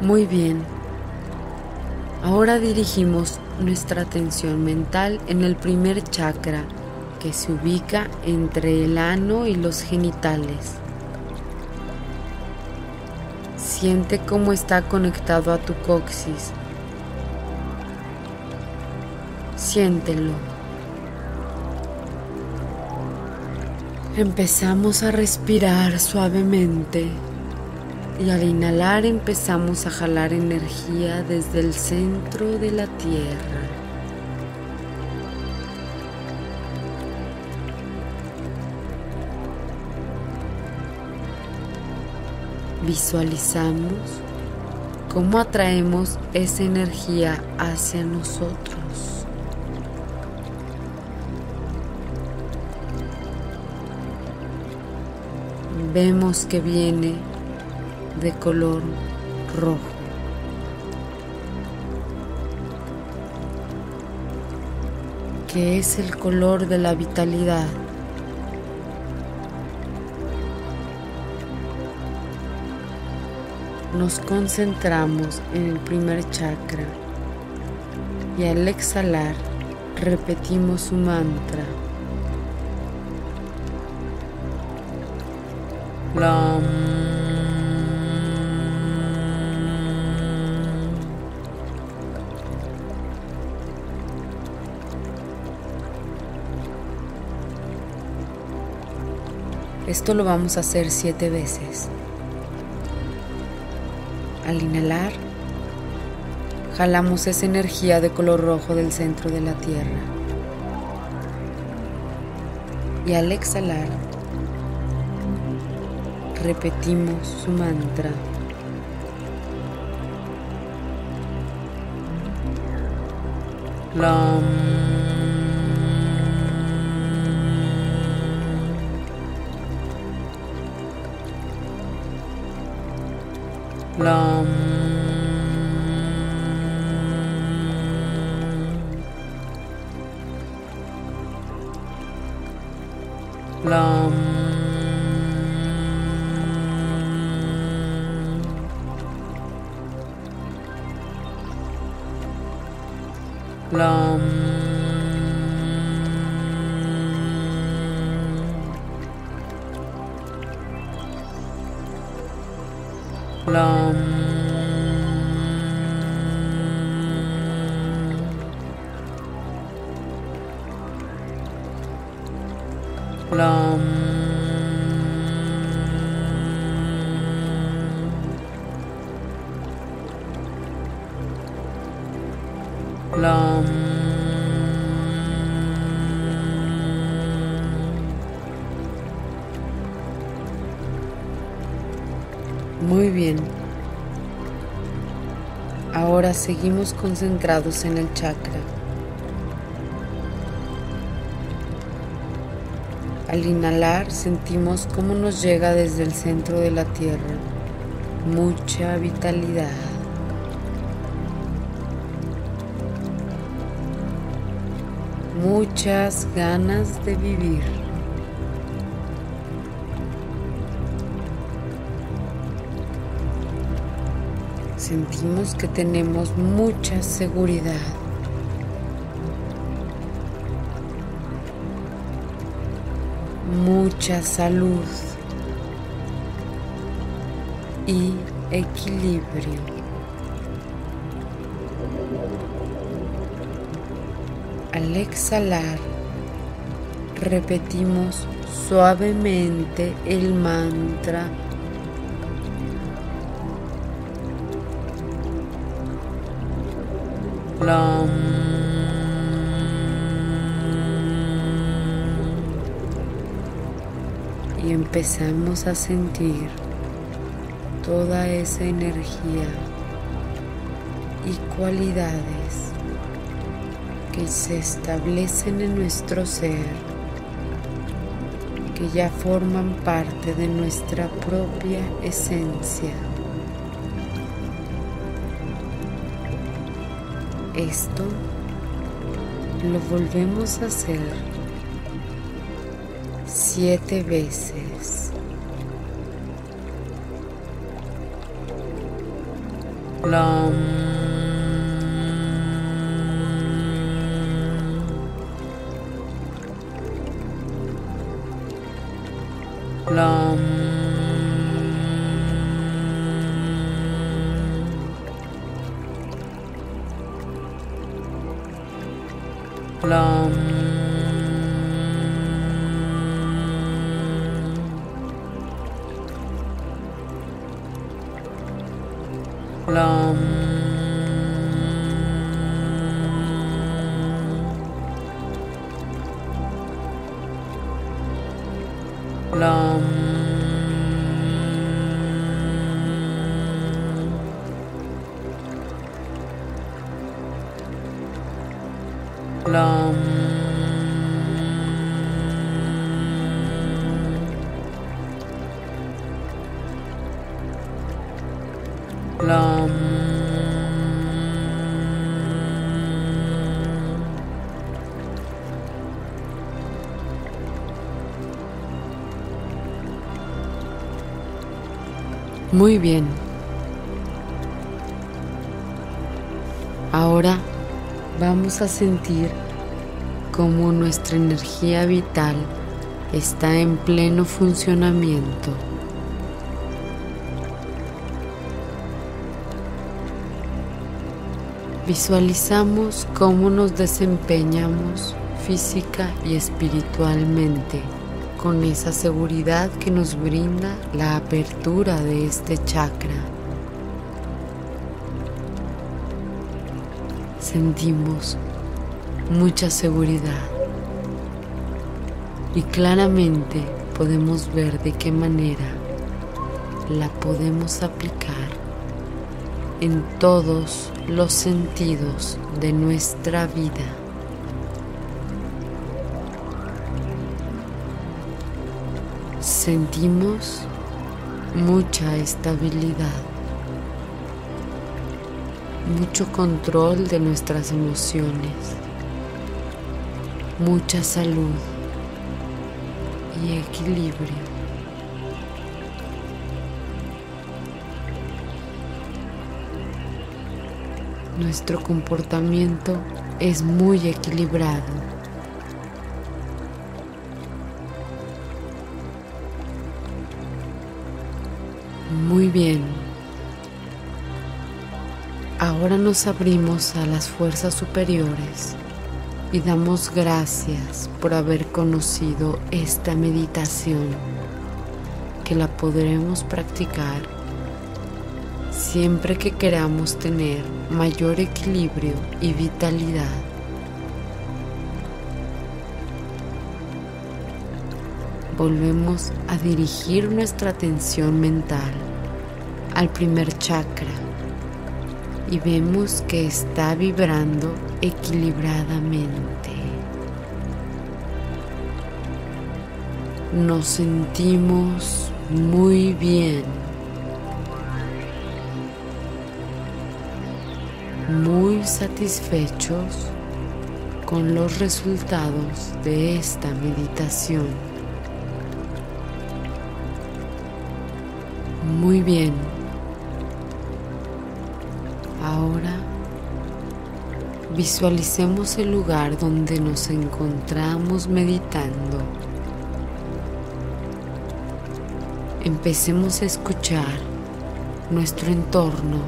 Muy bien. Ahora dirigimos nuestra atención mental en el primer chakra, que se ubica entre el ano y los genitales. Siente cómo está conectado a tu coxis. Siéntelo. Empezamos a respirar suavemente y al inhalar empezamos a jalar energía desde el centro de la tierra. Visualizamos cómo atraemos esa energía hacia nosotros. Vemos que viene de color rojo. Que es el color de la vitalidad. Nos concentramos en el primer chakra y al exhalar repetimos su mantra. Lam. Esto lo vamos a hacer 7 veces. Al inhalar, jalamos esa energía de color rojo del centro de la tierra. Y al exhalar, repetimos su mantra. Lam. Lam. Lam. Lam. Lam. Lam. Lam. Muy bien. Ahora seguimos concentrados en el chakra. Al inhalar sentimos cómo nos llega desde el centro de la tierra mucha vitalidad. Muchas ganas de vivir. Sentimos que tenemos mucha seguridad. Mucha salud y equilibrio. Al exhalar, repetimos suavemente el mantra Lam. Y empezamos a sentir toda esa energía y cualidades que se establecen en nuestro ser, que ya forman parte de nuestra propia esencia. Esto lo volvemos a hacer 7 veces. Lam. Lam. Lam. Lam. Lam. Lam. Lam. Muy bien. Ahora vamos a sentir cómo nuestra energía vital está en pleno funcionamiento. Visualizamos cómo nos desempeñamos física y espiritualmente con esa seguridad que nos brinda la apertura de este chakra. Sentimos mucha seguridad y claramente podemos ver de qué manera la podemos aplicar en todos los sentidos de nuestra vida. Sentimos mucha estabilidad, mucho control de nuestras emociones, mucha salud y equilibrio. Nuestro comportamiento es muy equilibrado. Muy bien. Ahora nos abrimos a las fuerzas superiores y damos gracias por haber conocido esta meditación, que la podremos practicar siempre que queramos tener mayor equilibrio y vitalidad. Volvemos a dirigir nuestra atención mental al primer chakra y vemos que está vibrando equilibradamente. Nos sentimos muy bien, muy satisfechos con los resultados de esta meditación. Muy bien. Ahora visualicemos el lugar donde nos encontramos meditando. Empecemos a escuchar nuestro entorno,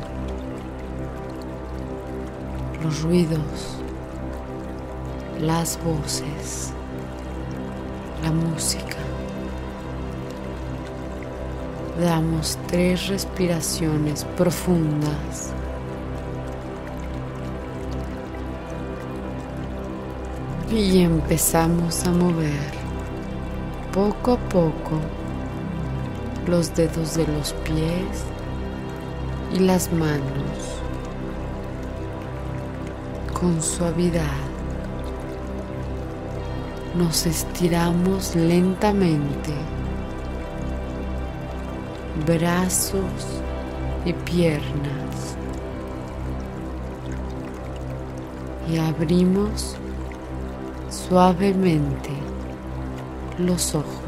los ruidos, las voces, la música. Damos 3 respiraciones profundas. Y empezamos a mover poco a poco los dedos de los pies y las manos con suavidad. Nos estiramos lentamente, brazos y piernas, y abrimos suavemente los ojos.